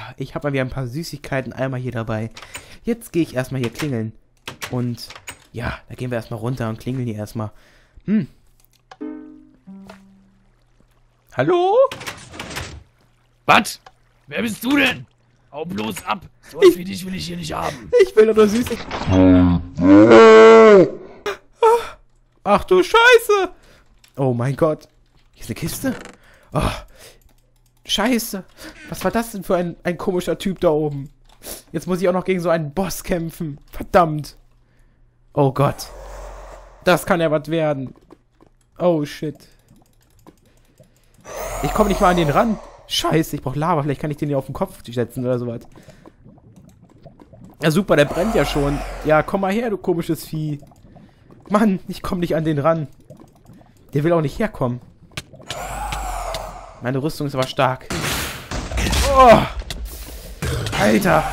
ich habe mal wieder ein paar Süßigkeiten einmal hier dabei. Jetzt gehe ich erstmal hier klingeln. Und ja, da gehen wir erstmal runter und klingeln hier erstmal. Hallo? Was? Wer bist du denn? Hau bloß ab. So was wie dich will ich hier nicht haben. Ich will doch nur Süßigkeiten. Ach du Scheiße! Oh mein Gott. Hier ist eine Kiste? Oh, Scheiße. Was war das denn für ein komischer Typ da oben? Jetzt muss ich auch noch gegen so einen Boss kämpfen. Verdammt. Oh Gott. Das kann ja was werden. Oh shit. Ich komme nicht mal an den ran. Scheiße, ich brauche Lava. Vielleicht kann ich den hier auf den Kopf setzen oder sowas. Ja super, der brennt ja schon. Ja, komm mal her, du komisches Vieh. Mann, ich komme nicht an den ran. Der will auch nicht herkommen. Meine Rüstung ist aber stark. Oh! Alter!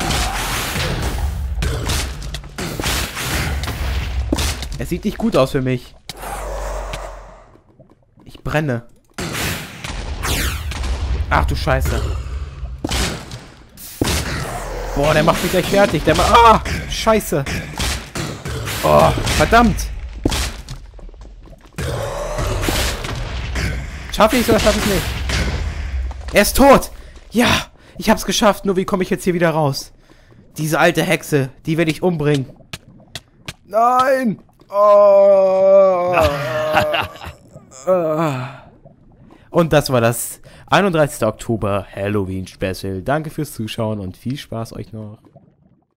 Es sieht nicht gut aus für mich. Ich brenne. Ach du Scheiße. Boah, der macht mich gleich fertig. Der macht... Ah! Scheiße. Oh, verdammt. Schaffe ich es oder schaffe ich es nicht? Er ist tot! Ja! Ich hab's geschafft, nur wie komme ich jetzt hier wieder raus? Diese alte Hexe, die werde ich umbringen. Nein! Oh. Und das war das 31. Oktober Halloween Special. Danke fürs Zuschauen und viel Spaß euch noch.